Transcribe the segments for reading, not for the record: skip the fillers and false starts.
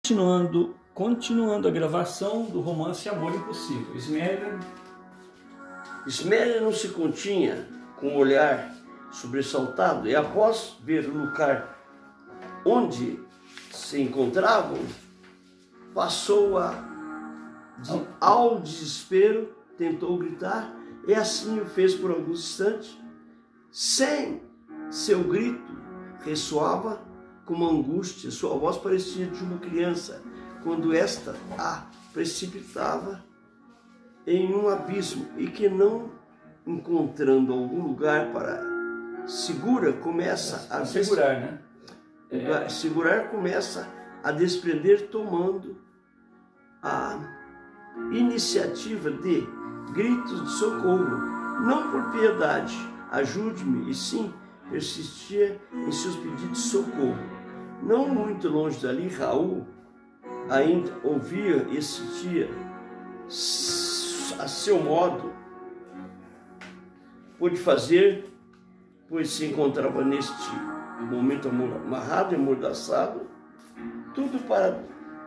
Continuando a gravação do romance Amor Impossível. Esméria não se continha com o olhar sobressaltado e após ver o lugar onde se encontravam, passou ao desespero, tentou gritar e assim o fez por alguns instantes. Sem seu grito ressoava como angústia, sua voz parecia de uma criança, quando esta a precipitava em um abismo e que, não encontrando algum lugar para segurar, começa a desprender, tomando a iniciativa de gritos de socorro, não por piedade, ajude-me, e sim persistia em seus pedidos de socorro. Não muito longe dali, Raul ainda ouvia e sentia a seu modo pôde fazer, pois se encontrava neste momento amarrado e amordaçado, tudo para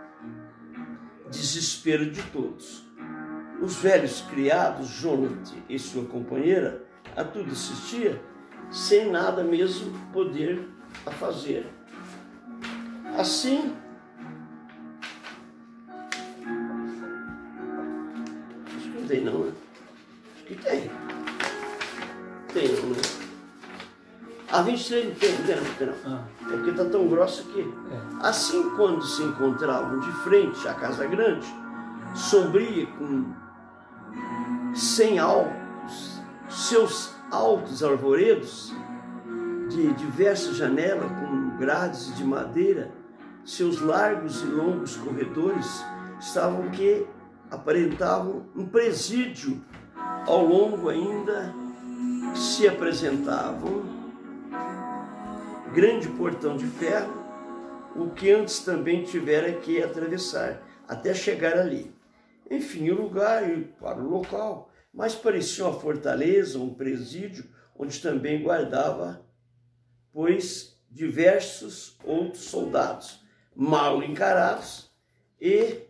desespero de todos. Os velhos criados, Jonathan e sua companheira, a tudo assistia, sem nada mesmo poder a fazer. Assim, acho que não tem não, né? Acho que tem. Tem não, né? A 23 não tem não. É porque tá tão grossa aqui. Assim, quando se encontravam de frente à casa grande, sombria, sem altos, seus altos arvoredos de diversas janelas com grades de madeira, seus largos e longos corredores estavam que aparentavam um presídio. Ao longo ainda se apresentavam grande portão de ferro, o que antes também tivera que atravessar até chegar ali. Enfim, o lugar e para o local, mas parecia uma fortaleza, um presídio, onde também guardava, pois, diversos outros soldados, mal encarados, e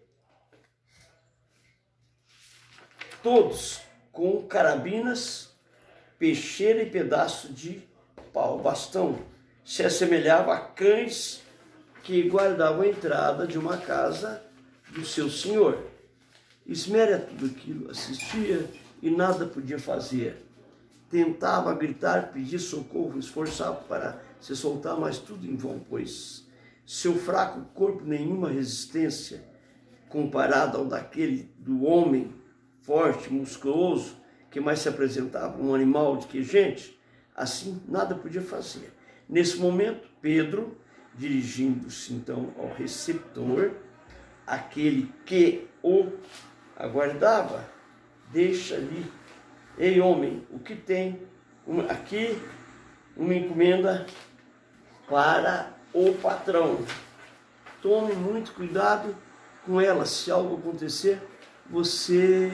todos com carabinas, peixeira e pedaço de pau, bastão. Se assemelhava a cães que guardavam a entrada de uma casa do seu senhor. Esméria tudo aquilo, assistia e nada podia fazer. Tentava gritar, pedir socorro, esforçava para se soltar, mas tudo em vão, pois seu fraco corpo nenhuma resistência comparado ao daquele do homem forte, musculoso, que mais se apresentava um animal do que gente. Assim, nada podia fazer. Nesse momento, Pedro, dirigindo-se então ao receptor, aquele que o aguardava, deixa-lhe: ei, homem, o que tem? Aqui uma encomenda para o patrão. Tome muito cuidado com ela. Se algo acontecer, você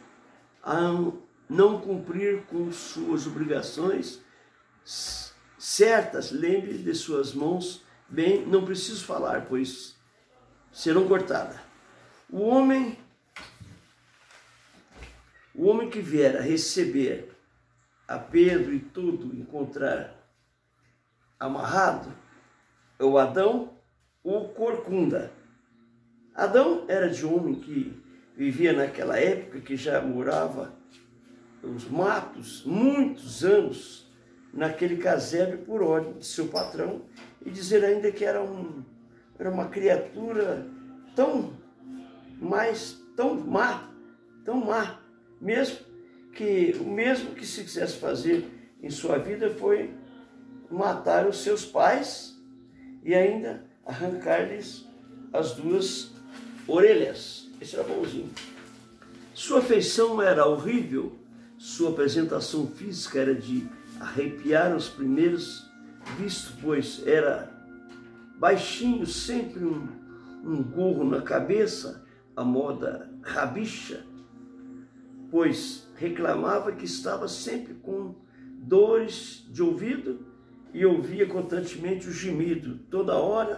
não cumprir com suas obrigações certas, lembre de suas mãos bem, não preciso falar, pois serão cortadas. O homem que vier a receber a Pedro e tudo encontrar amarrado é o Adão, o corcunda. Adão era de homem que vivia naquela época, que já morava nos matos, muitos anos, naquele casebre por ordem de seu patrão, e dizer ainda que era uma criatura tão má, mesmo que se quisesse fazer em sua vida foi matar os seus pais e ainda arrancar-lhes as duas orelhas. Esse era bonzinho. Sua feição era horrível, sua apresentação física era de arrepiar os primeiros vistos, pois era baixinho, sempre um gorro na cabeça, a moda rabicha, pois reclamava que estava sempre com dores de ouvido e ouvia constantemente o gemido toda hora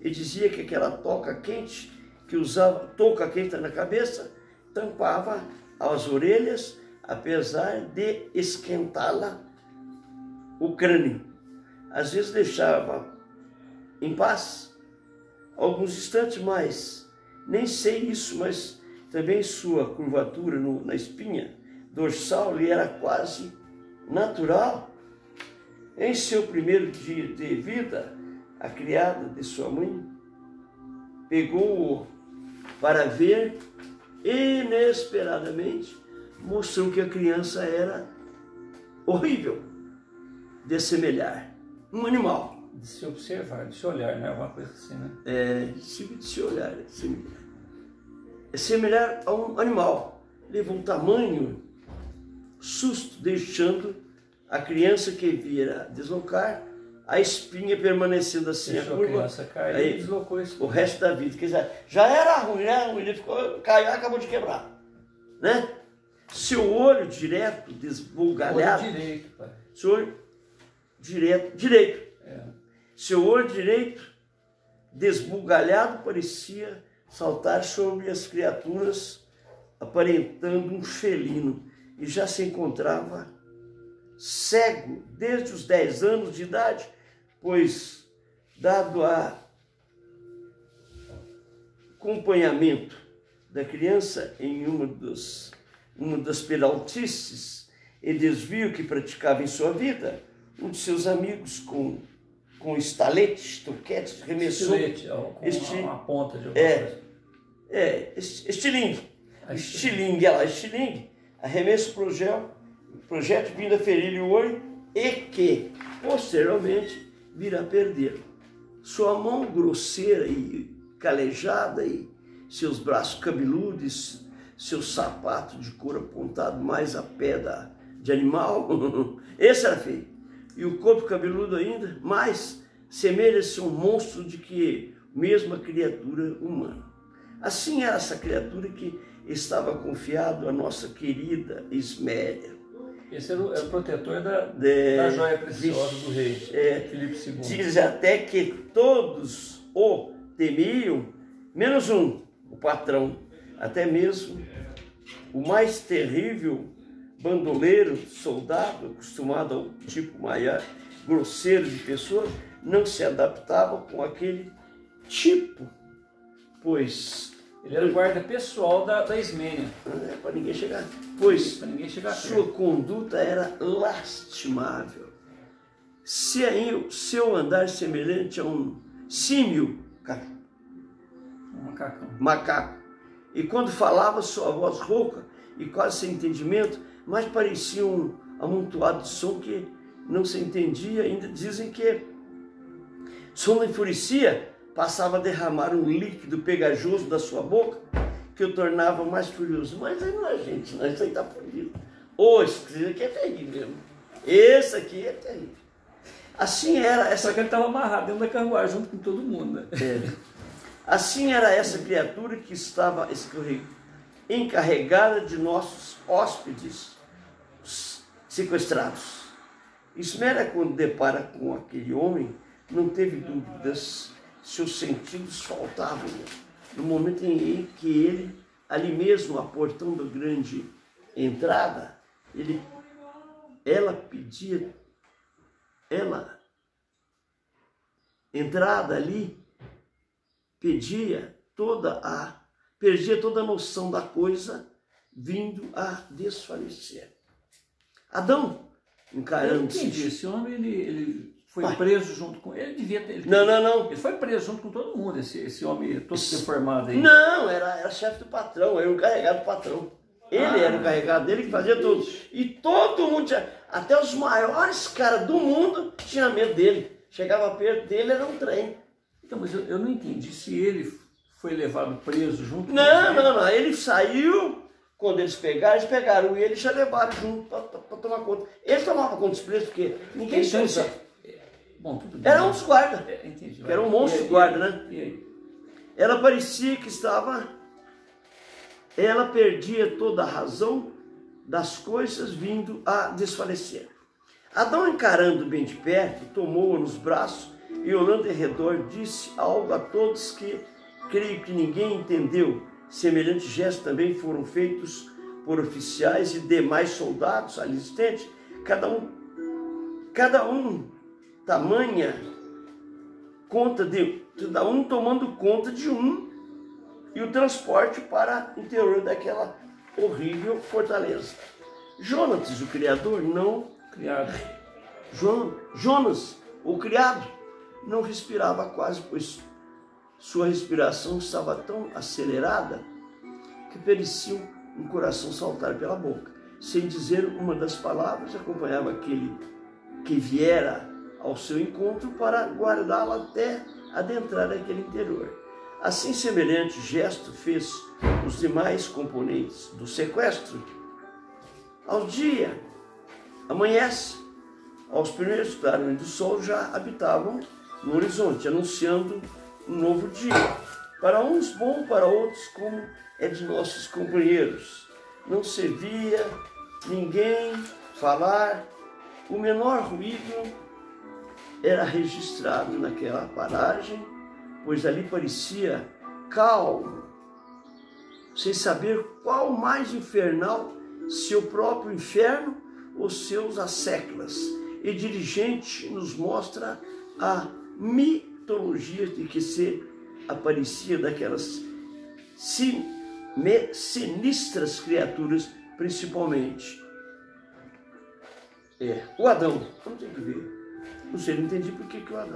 e dizia que aquela touca quente na cabeça tampava as orelhas, apesar de esquentá-la o crânio. Às vezes deixava em paz alguns instantes mais. Nem sei isso, mas também sua curvatura na espinha dorsal lhe era quase natural. Em seu primeiro dia de vida, a criada de sua mãe pegou-o para ver, inesperadamente mostrou que a criança era horrível de semelhar um animal. De se observar, de se olhar, né? Alguma coisa assim, né? De se olhar, é semelhar a um animal. Levou um tamanho susto, deixando a criança que vira deslocar, a espinha permanecendo assim, deixou a curva, a criança cair, aí deslocou isso o resto da vida. Quer dizer, já era ruim, ele caiu, acabou de quebrar, né? Seu olho direto, desbugalhado, olho direito, pai. Seu olho direito. Seu olho direito, desbugalhado, parecia saltar sobre as criaturas, aparentando um felino, e já se encontrava cego desde os 10 anos de idade, pois, dado a acompanhamento da criança em uma das peraltices e desvio que praticava em sua vida, um de seus amigos com estalete, toquete, remessou... Estilete, com uma ponta de alguma coisa. Estilingue, arremesso projétil vindo a ferir-lhe o olho e que, posteriormente, virá a perder. Sua mão grosseira e calejada e seus braços cabeludos, seu sapato de couro apontado mais a pé de animal, esse era feio. E o corpo cabeludo ainda, mais semelha-se a um monstro de que mesma criatura humana. Assim era essa criatura que estava confiado a nossa querida Isméria. Esse era o protetor da joia preciosa do rei, Filipe II. Diz até que todos o temiam, menos um, o patrão, até mesmo o mais terrível bandoleiro, soldado, acostumado ao tipo maior, grosseiro de pessoa, não se adaptava com aquele tipo, pois... Ele era o guarda pessoal da Ismênia. Para ninguém chegar. Pois sua perto. conduta era lastimável. Seu andar semelhante a um símio, macaco. E quando falava, sua voz rouca e quase sem entendimento, mas parecia um amontoado de som que não se entendia. Ainda dizem que som enfurecia, passava a derramar um líquido pegajoso da sua boca que o tornava mais furioso. Mas aí não é gente, não, isso aí tá fodido. Esse aqui é terrível mesmo. Esse aqui é terrível. Assim era essa... Só que ele estava amarrado dentro da carruagem junto com todo mundo, né? Assim era essa criatura que estava encarregada de nossos hóspedes sequestrados. Isméria, quando depara com aquele homem, não teve dúvidas. Seus sentidos faltavam no momento em que ele, ali mesmo, a portão da grande entrada, entrada ali, perdia toda a noção da coisa, vindo a desfalecer. Adão, encarando-se... Esse homem, ele foi preso junto com... Ele devia ter... Não. Ele foi preso junto com todo mundo, esse homem todo deformado aí. Não, era chefe do patrão, era o encarregado do patrão. Ele era o encarregado dele que fazia tudo. E todo mundo tinha... Até os maiores caras do mundo tinham medo dele. Chegava perto dele, era um trem. Então, mas eu não entendi se ele foi levado preso junto com ele. Não. Ele saiu... Quando eles pegaram ele e já levaram junto para tomar conta. Ele tomava conta dos presos, porque ninguém então, bom, tudo bem. Era um dos guardas. Entendi. Era um monstro de guarda, né? E aí? Ela parecia que estava... Ela perdia toda a razão das coisas, vindo a desfalecer. Adão, encarando bem de perto, tomou-a nos braços e olhando em redor disse algo a todos que creio que ninguém entendeu. Semelhantes gestos também foram feitos por oficiais e demais soldados ali existentes, cada um tamanha conta de cada um tomando conta de um, e o transporte para o interior daquela horrível fortaleza. Jonatas, o criador, Jonas, o criado, não respirava quase, pois sua respiração estava tão acelerada que parecia um coração saltar pela boca. Sem dizer uma das palavras, acompanhava aquele que viera ao seu encontro para guardá-la até adentrar aquele interior. Assim, semelhante gesto fez os demais componentes do sequestro. Ao dia amanhece, aos primeiros clarões do sol já habitavam no horizonte, anunciando um novo dia. Para uns bom, para outros como é de nossos companheiros. Não se via ninguém falar, o menor ruído era registrado naquela paragem, pois ali parecia calmo, sem saber qual mais infernal, se o próprio inferno ou seus asseclas. E dirigente nos mostra a mitologia de que se aparecia daquelas sinistras criaturas, principalmente. O Adão, vamos ter que ver. Não sei, não entendi por que o Adão.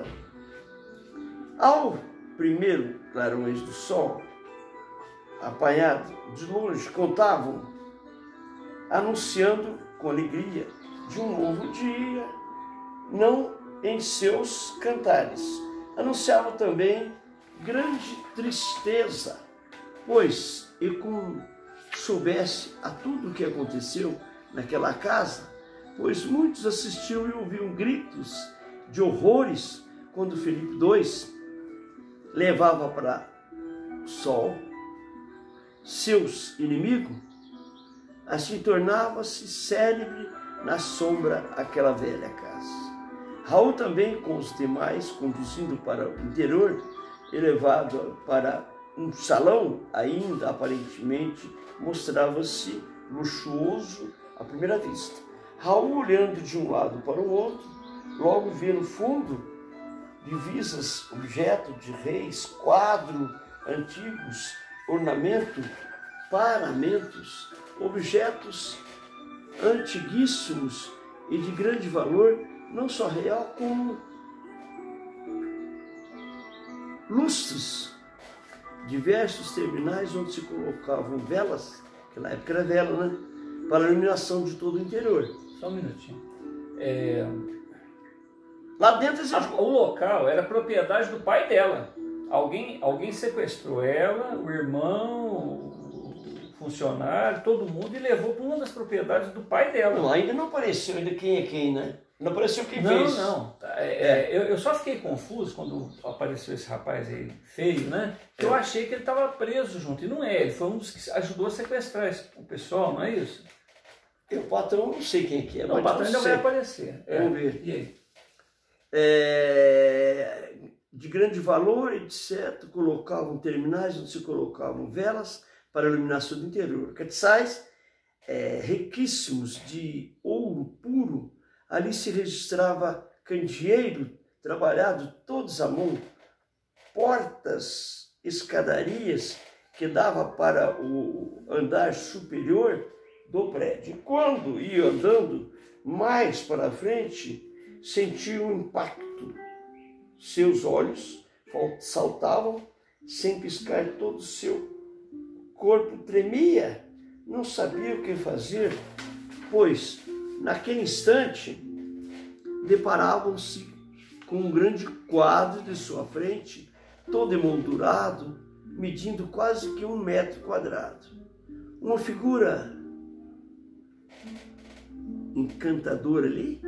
Ao primeiro clarões do sol, apanhado de longe, contavam, anunciando com alegria de um novo dia, não em seus cantares. Anunciavam também grande tristeza, pois, e como soubesse a tudo o que aconteceu naquela casa, pois muitos assistiam e ouviam gritos de horrores quando Filipe II levava para o sol seus inimigos, assim tornava-se célebre na sombra aquela velha casa. Raul também com os demais, conduzindo para o interior, elevado para um salão, ainda aparentemente mostrava-se luxuoso à primeira vista. Raul, olhando de um lado para o outro, logo vê no fundo divisas, objeto de reis, quadro antigos, ornamento, paramentos, objetos antiguíssimos e de grande valor, não só real, como lustres, diversos terminais onde se colocavam velas, que na época era vela, né? Para a iluminação de todo o interior. Só um minutinho. Lá dentro o local era propriedade do pai dela. Alguém sequestrou ela, o irmão, o funcionário, todo mundo, e levou para uma das propriedades do pai dela. Não, ainda não apareceu ainda quem é quem, né? Não apareceu quem fez. Não. Eu só fiquei confuso quando apareceu esse rapaz aí feio, né? Que eu achei que ele estava preso junto. E não é, ele foi um dos que ajudou a sequestrar o pessoal, não é isso? O patrão não sei quem que é. Não, o patrão ainda vai aparecer. Vamos ver. E aí? De grande valor, etc. Colocavam terminais onde se colocavam velas para a iluminação do interior. Quetzais riquíssimos de ouro puro. Ali se registrava candeeiro trabalhado todos à mão, portas, escadarias que dava para o andar superior do prédio. Quando ia andando mais para frente, sentia um impacto. Seus olhos saltavam sem piscar, todo o seu corpo tremia. Não sabia o que fazer, pois naquele instante deparavam-se com um grande quadro de sua frente, todo emoldurado, medindo quase que 1 metro quadrado. Uma figura encantadora ali,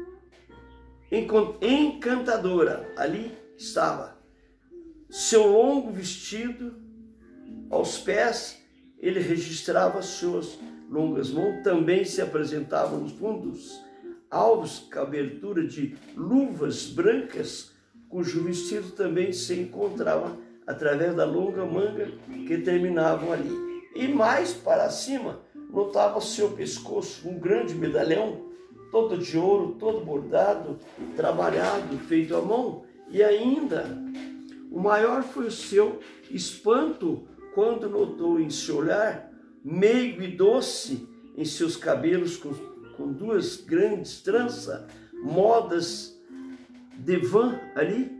encantadora, ali estava. Seu longo vestido, aos pés, ele registrava suas longas mãos, também se apresentavam nos fundos alvos, com abertura de luvas brancas, cujo vestido também se encontrava através da longa manga que terminavam ali. E mais para cima, notava seu pescoço um grande medalhão, todo de ouro, todo bordado, trabalhado, feito à mão, e ainda o maior foi o seu espanto quando notou em seu olhar, meigo e doce, em seus cabelos com duas grandes tranças, modas de van ali,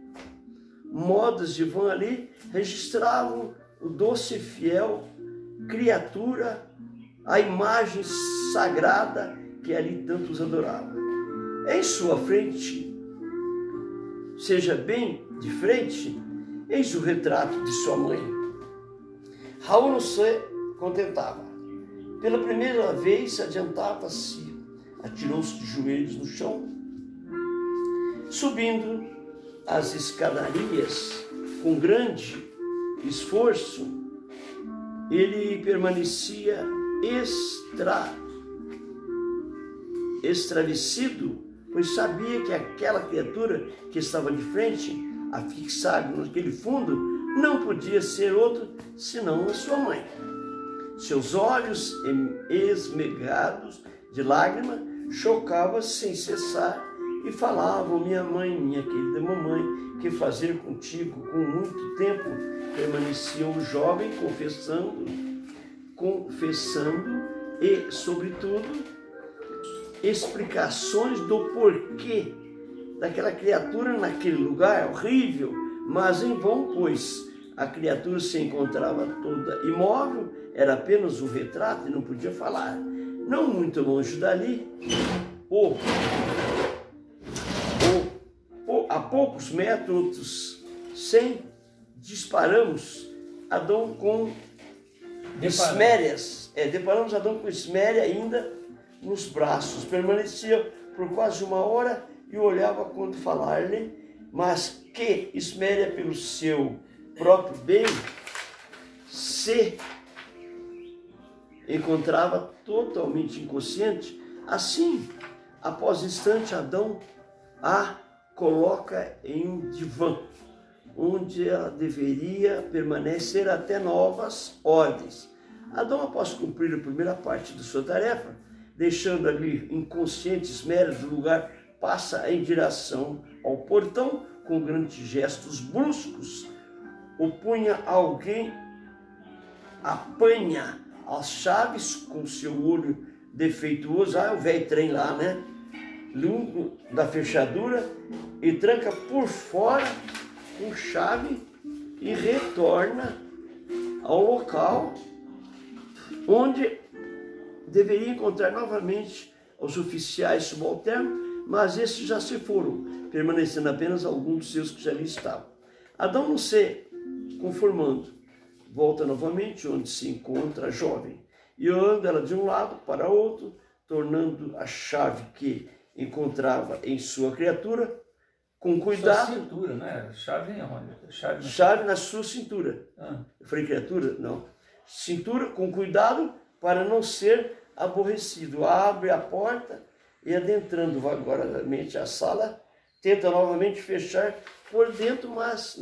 registravam o doce e fiel criatura, a imagem sagrada que ali tantos adoravam. Em sua frente, seja bem de frente, eis o retrato de sua mãe. Raul não se contentava. Pela primeira vez adiantava-se, atirou-se de joelhos no chão, subindo as escadarias com grande esforço. Ele permanecia estravecido, pois sabia que aquela criatura que estava de frente, afixado naquele fundo, não podia ser outro senão a sua mãe. Seus olhos esmegados de lágrima chocavam sem cessar e falavam: minha mãe, minha querida mamãe, que fazer contigo? Com muito tempo permanecia o jovem confessando e, sobretudo, explicações do porquê daquela criatura naquele lugar horrível, mas em vão, pois a criatura se encontrava toda imóvel, era apenas um retrato e não podia falar. Não muito longe dali, a poucos metros, deparamos Adão com esmérias. Deparamos Adão com esméria ainda nos braços. Permanecia por quase uma hora e olhava quando falar-lhe, mas que esméria, pelo seu próprio bem, se encontrava totalmente inconsciente. Assim, após instante, Adão a coloca em um divã, onde ela deveria permanecer até novas ordens. Adão, após cumprir a primeira parte de sua tarefa, deixando ali inconsciente esméria do lugar, passa em direção ao portão com grandes gestos bruscos. Apanha as chaves com seu olho defeituoso, o velho trem lá, né? Lungo da fechadura, e tranca por fora com chave e retorna ao local onde deveria encontrar novamente os oficiais subalternos, mas esses já se foram, permanecendo apenas alguns dos seus que já ali estavam. Adão, não se conformando, volta novamente onde se encontra a jovem e anda ela de um lado para outro, tornando a chave que encontrava em sua criatura com cuidado. Sua cintura, né? Chave em onde? Chave na sua cintura. Eu falei criatura? Não. Cintura com cuidado para não ser aborrecido. Abre a porta e, adentrando vagarosamente a sala, tenta novamente fechar por dentro, mas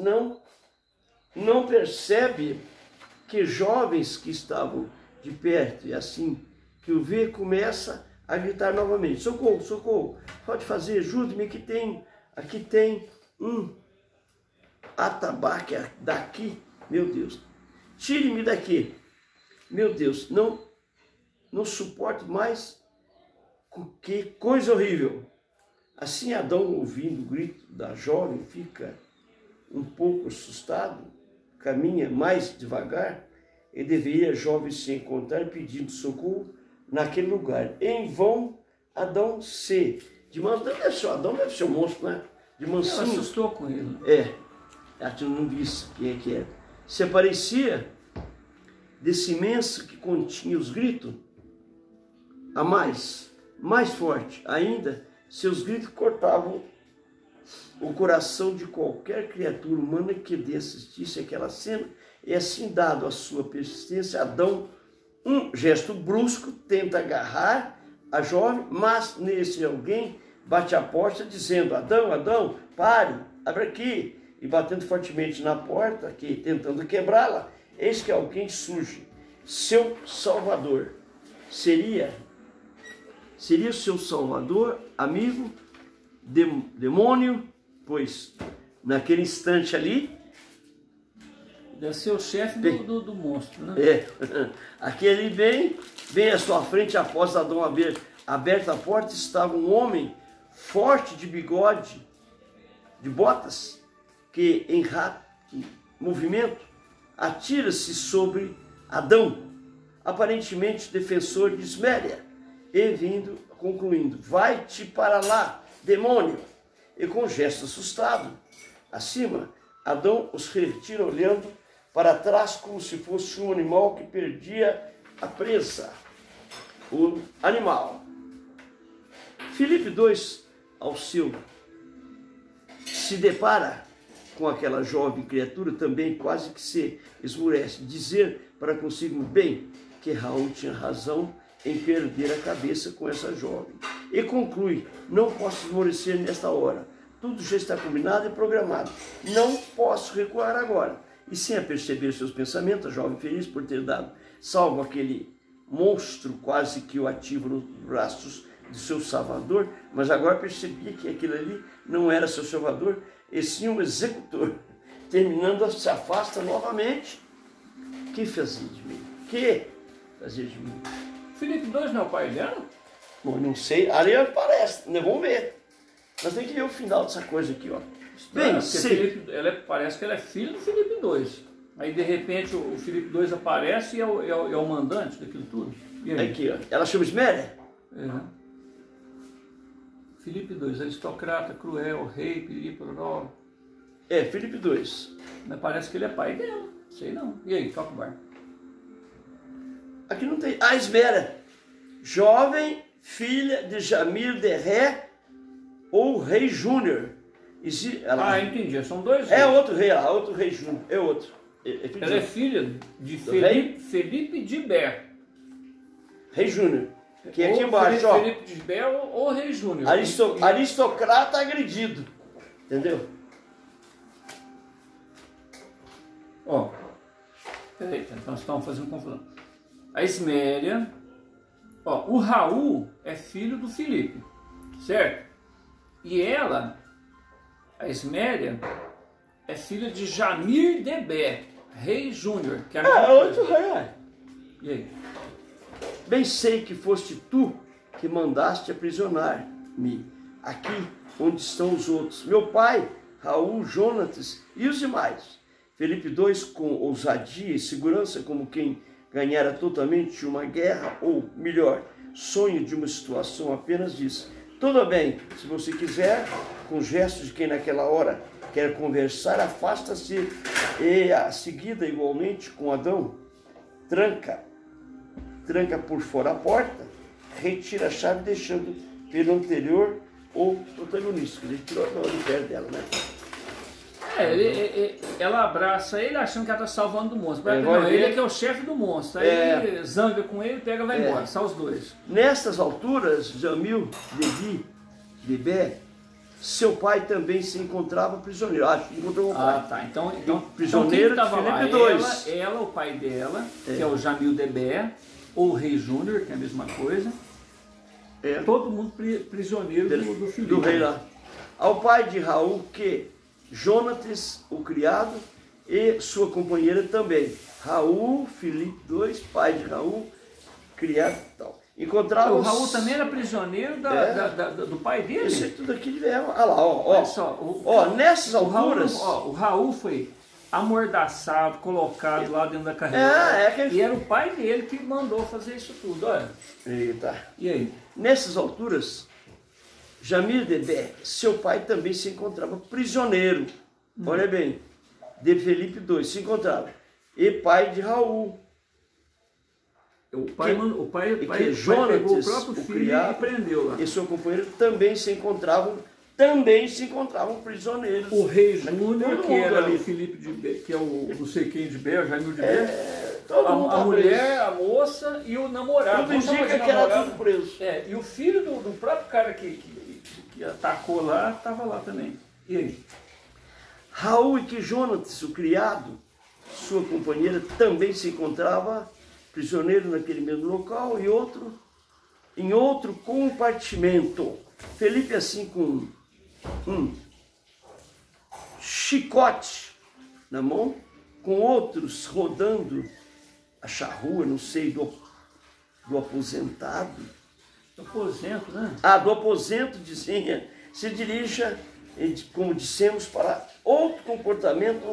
não percebe que jovens que estavam de perto, e assim que o vê, começa a gritar novamente: socorro, socorro, pode fazer, ajude-me, aqui tem um atabaque daqui, meu Deus, tire-me daqui, meu Deus, não suporto mais, que coisa horrível. Assim Adão, ouvindo o grito da jovem, fica um pouco assustado, caminha mais devagar, e deveria a jovem se encontrar pedindo socorro naquele lugar. Em vão, Adão Adão deve ser um monstro, né? De mansinho. Ela assustou com ele. Ela não disse quem é que era. Se aparecia desse imenso que continha os gritos, a mais forte ainda, seus gritos cortavam o coração de qualquer criatura humana que assistisse àquela cena. E assim, dado a sua persistência, Adão, um gesto brusco, tenta agarrar a jovem, mas nesse alguém bate a porta dizendo: Adão, Adão, pare, abre aqui. E batendo fortemente na porta, aqui, tentando quebrá-la, eis que alguém surge. Seu salvador. Seria o seu salvador, amigo, demônio, pois naquele instante ali... Deve ser o chefe do monstro, né? Aquele bem à sua frente, após Adão haver aberto a porta, estava um homem forte de bigode, de botas, que em rápido movimento atira-se sobre Adão, aparentemente defensor de Isméria, e concluindo, vai-te para lá, demônio, e com gesto assustado, acima, Adão os retira olhando para trás como se fosse um animal que perdia a presa, o animal. Filipe 2, ao seu, se depara com aquela jovem criatura, também quase que se esmurece, dizer para consigo bem que Raul tinha razão em perder a cabeça com essa jovem. E conclui, não posso esmorecer nesta hora, tudo já está combinado e programado, não posso recuar agora. E sem aperceber seus pensamentos, a jovem feliz por ter dado salvo aquele monstro quase que o ativo nos braços de seu salvador, mas agora percebia que aquilo ali não era seu salvador, e sim um executor. Terminando, se afasta novamente. Que fazia de mim? Que fazia de mim? Filipe 2 não é o pai dela? Bom, não sei, ali parece, né? Vamos ver. Nós temos que ver o final dessa coisa aqui, ó. Bem, Filipe, parece que ela é filha do Filipe 2. Aí de repente o Filipe 2 aparece e é o mandante daquilo tudo. E aí? Aqui, ó. Ela chama Isméria? Filipe 2, aristocrata, cruel, rei, piripiroró. Filipe 2. Mas parece que ele é pai dela. Sei não. E aí, toca o bar. Aqui não tem. Ah, Isméria. Jovem, filha de Jamir de Ré ou Rei Júnior. Entendi. São dois reis. É outro rei lá, outro Rei Júnior. É outro. Ela é filha de Felipe de Bé. Rei Júnior. Que é aqui embaixo, ó. Felipe de Bé ou Rei Júnior. Aristocrata agredido. Entendeu? Ó. Peraí, nós estamos fazendo confusão. A Isméria. Ó, o Raul é filho do Filipe. Certo? E ela, a Isméria, é filha de Jamir de Bé, Rei Júnior. Que é outro rei. E aí? Bem sei que foste tu que mandaste aprisionar-me aqui onde estão os outros. Meu pai, Raul, Jonatas e os demais. Felipe 2, com ousadia e segurança, como quem ganhara totalmente uma guerra, ou melhor, sonho de uma situação, apenas diz, tudo bem, se você quiser, com gestos de quem naquela hora quer conversar, afasta-se, e a seguida, igualmente, com Adão, tranca por fora a porta, retira a chave, deixando pelo anterior o protagonista. Ele tirou de perto dela, né? Ela abraça ele achando que ela está salvando do monstro. Não, ele é que é o chefe do monstro. Aí ele zanga com ele, pega e vai embora. Só os dois. Nestas alturas, Jamil de Bé, seu pai também se encontrava prisioneiro. Acho que encontrou o pai. Tá. Então prisioneiro quem de estava lá? Filipe 2. Ela, o pai dela, que é o Jamil de Bé, ou o Rei Júnior, que é a mesma coisa. Todo mundo prisioneiro do Filipe. Do rei lá. Ao pai de Raul, que Jonatas, o criado, e sua companheira também. Raul, Filipe 2, pai de Raul, criado e tal. Encontrava o Raul também era prisioneiro do pai dele? Isso tudo aqui de ver. Olha lá, ó. Olha só, nessas alturas. O Raul foi amordaçado, colocado lá dentro da carreira. E era o pai dele que mandou fazer isso tudo, olha. Eita. E aí? Nessas alturas, Jamir de Bé, seu pai também se encontrava prisioneiro. Olha bem, de Felipe 2 se encontrava. E pai de Raul. O pai pegou o próprio filho criado, e prendeu lá. E seu companheiro também se encontravam prisioneiros. O Rei Júnior, que era ali. O Felipe de Bé, que é o não sei quem de Bé, o Jamil de Bé. A mulher, a moça e o namorado. Tudo indica que era tudo preso. E o filho do próprio cara que atacou lá, estava lá também. E aí? Raul e que Jonatas, o criado, sua companheira, também se encontrava prisioneiro naquele mesmo local e em outro compartimento. Felipe, assim, com um chicote na mão, com outros rodando a charrua, não sei, do aposentado. Do aposento, né? Do aposento, dizia, se dirija, como dissemos, para outro compartimento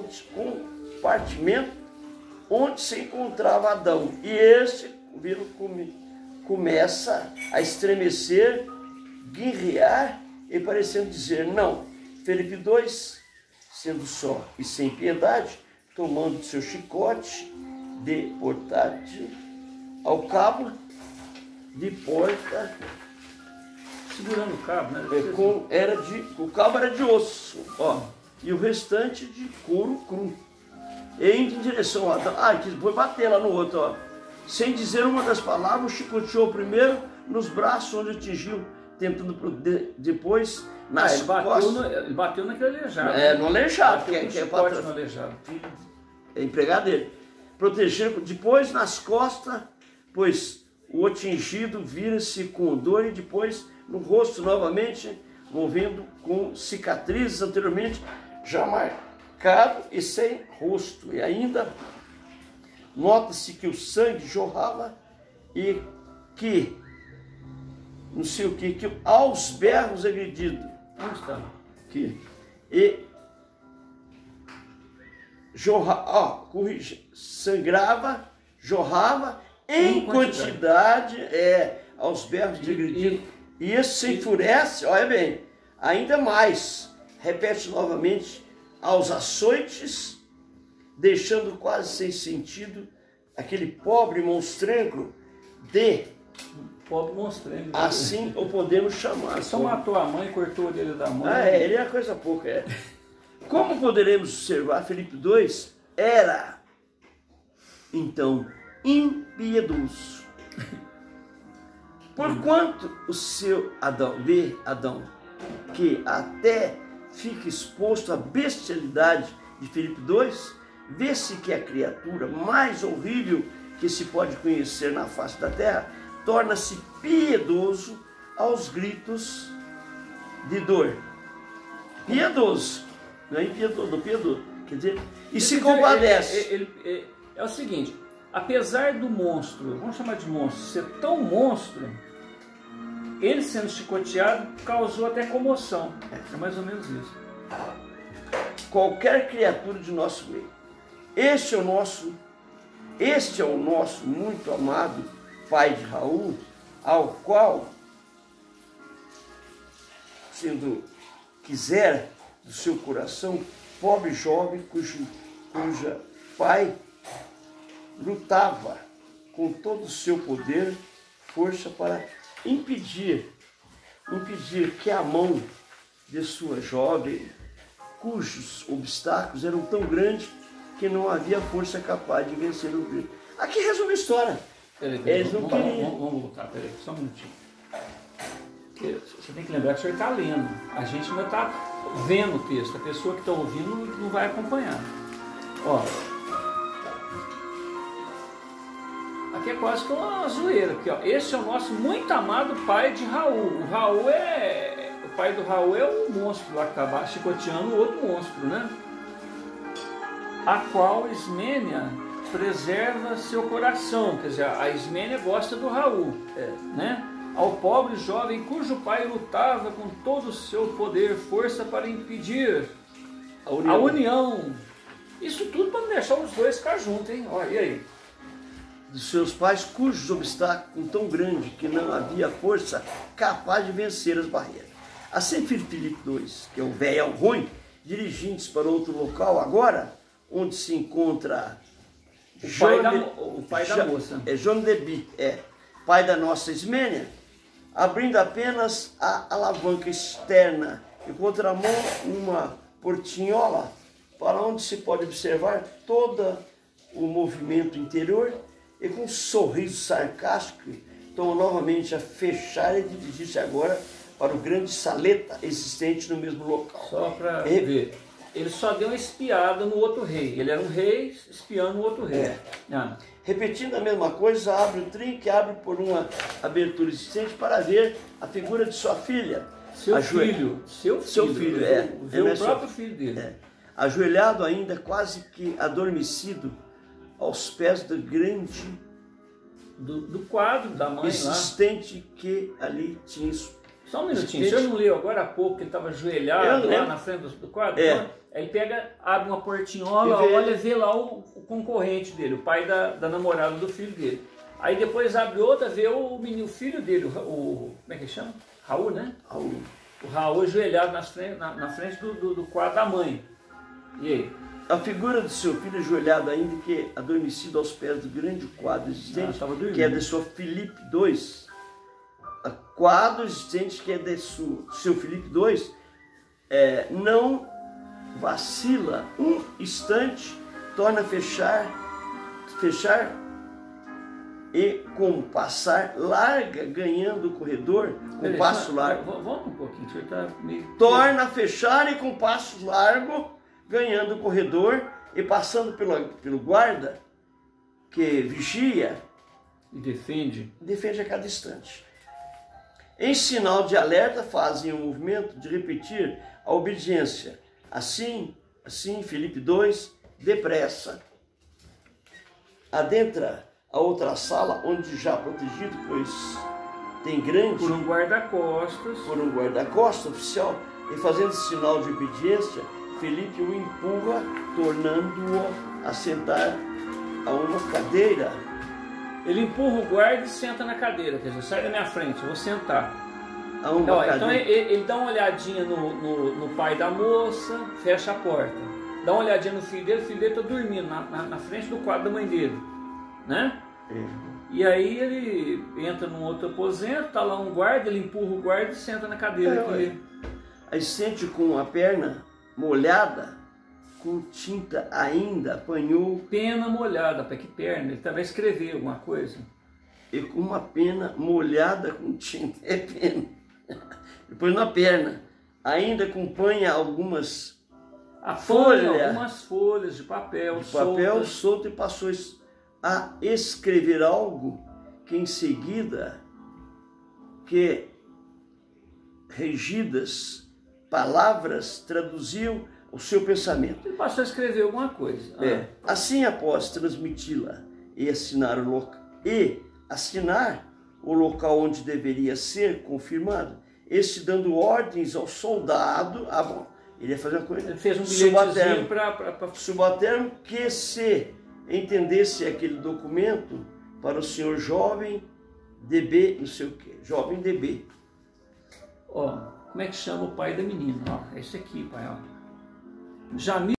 onde se encontrava Adão. E este, viram, começa a estremecer, guerrear e parecendo dizer, não. Felipe II, sendo só e sem piedade, tomando seu chicote de portátil ao cabo de porta, segurando o cabo, né? O cabo era de osso, ó, e o restante de couro cru. E indo em direção a Adão, que foi bater lá no outro, ó. Sem dizer uma das palavras, chicoteou primeiro nos braços, onde atingiu, tentando depois nas costas. Ele bateu naquele aleijado. No aleijado, que é patrão. No aleijado. É empregado dele. Proteger depois nas costas, pois o atingido vira-se com dor e depois no rosto novamente, movendo com cicatrizes anteriormente já marcado e sem rosto. E ainda nota-se que o sangue jorrava e que, não sei o que aos berros agredido. Onde está? Aqui. E sangrava, jorrava em quantidade aos berros de agredido. E isso se enfurece, olha bem, ainda mais, repete novamente, aos açoites, deixando quase sem sentido aquele pobre monstrengo pobre monstrengo. Assim o podemos chamar. Ele só matou a mãe, cortou a orelha da mãe. Ele é coisa pouca, Como poderemos observar, Felipe II era, então, impiedoso. Porquanto o seu Adão, que até fica exposto à bestialidade de Felipe II, vê-se que a criatura mais horrível que se pode conhecer na face da terra torna-se piedoso aos gritos de dor. Piedoso, não é impiedoso, não piedoso. Quer dizer, e se compadece. É o seguinte, apesar do monstro, vamos chamar de monstro, ser tão monstro, ele sendo chicoteado causou até comoção. É mais ou menos isso. Qualquer criatura de nosso meio. Este é o nosso muito amado pai de Raul, ao qual, sendo quiser do seu coração, pobre jovem cuja pai lutava com todo o seu poder, força para impedir que a mão de sua jovem, cujos obstáculos eram tão grandes que não havia força capaz de vencer o grito. Aqui resume a história. Eles não queriam. Vamos voltar, peraí, só um minutinho. Você tem que lembrar que o senhor está lendo. A gente ainda está vendo o texto. A pessoa que está ouvindo não vai acompanhar. Ó. Aqui é quase que uma zoeira. Aqui, ó. Esse é o nosso muito amado pai de Raul. O pai do Raul é o monstro lá que estava chicoteando o outro monstro, né? A qual Ismênia preserva seu coração. Quer dizer, a Ismênia gosta do Raul, né? Ao pobre jovem cujo pai lutava com todo o seu poder, força para impedir a união. Isso tudo para não deixar os dois ficar juntos, hein? Olha, e aí? Dos seus pais, cujos obstáculos tão grande que não havia força capaz de vencer as barreiras. Assim, Filipe II, que é o velho ruim, dirigindo-se para outro local agora, onde se encontra o pai da moça. João de Bi, pai da nossa Ismênia, abrindo apenas a alavanca externa e contra a mão uma portinhola, para onde se pode observar todo o movimento interior, e com um sorriso sarcástico, tomou novamente a fechar e dirigir-se agora para o grande saleta existente no mesmo local. Só para ver. ele só deu uma espiada no outro rei. Ele era um rei espiando o outro rei. Repetindo a mesma coisa, abre o trinque, abre por uma abertura existente para ver a figura de sua filha. Seu filho. Vê o próprio filho dele. Ajoelhado ainda, quase que adormecido, aos pés do grande do quadro da mãe existente lá. Que ali tinha. Só um minutinho, o senhor não leu agora há pouco que ele estava ajoelhado lá na frente do quadro? Então, aí ele pega, abre uma portinhola, olha e vê lá o concorrente dele, o pai da namorada do filho dele. Aí depois abre outra, vê o filho dele, como é que chama? Raul, né? Raul. O Raul ajoelhado na frente do quadro da mãe. E aí? A figura do seu filho ajoelhado ainda, que adormecido aos pés do grande quadro existente, que é de sua Filipe II. Quadro existente que é de seu Filipe II, não vacila um instante, torna a fechar e com passar larga, ganhando o corredor, com passo largo. Volta um pouquinho, o senhor está meio... Torna a fechar e com passo largo, ganhando o corredor e passando pelo guarda que vigia e defende a cada instante. Em sinal de alerta, fazem o movimento de repetir a obediência. Assim, Filipe II, depressa, adentra a outra sala, onde já protegido, pois tem grande... Por um guarda-costas oficial, e fazendo sinal de obediência, Filipe o empurra, tornando-o a sentar a uma cadeira. Ele empurra o guarda e senta na cadeira, quer dizer, sai da minha frente, eu vou sentar. Então ele dá uma olhadinha no pai da moça, fecha a porta. Dá uma olhadinha no filho dele, o filho dele está dormindo na frente do quadro da mãe dele, né? E aí ele entra num outro aposento, tá lá um guarda, ele empurra o guarda e senta na cadeira. Aí sente com a perna molhada, com tinta ainda, apanhou... Pena molhada, para que perna? Ele vai escrever alguma coisa. E com uma pena molhada com tinta, pena. Depois na perna, ainda acompanha algumas folhas de papel solto e passou a escrever algo que em seguida, que regidas palavras traduziu o seu pensamento. Ele passou a escrever alguma coisa. Assim, após transmiti-la e assinar o local onde deveria ser confirmado, este dando ordens ao soldado, ele ia fazer uma coisa, ele fez um bilhetezinho para subalterno, que se entendesse aquele documento para o senhor jovem DB, não sei o que, jovem DB. Como é que chama o pai da menina? É esse aqui, pai. Jamil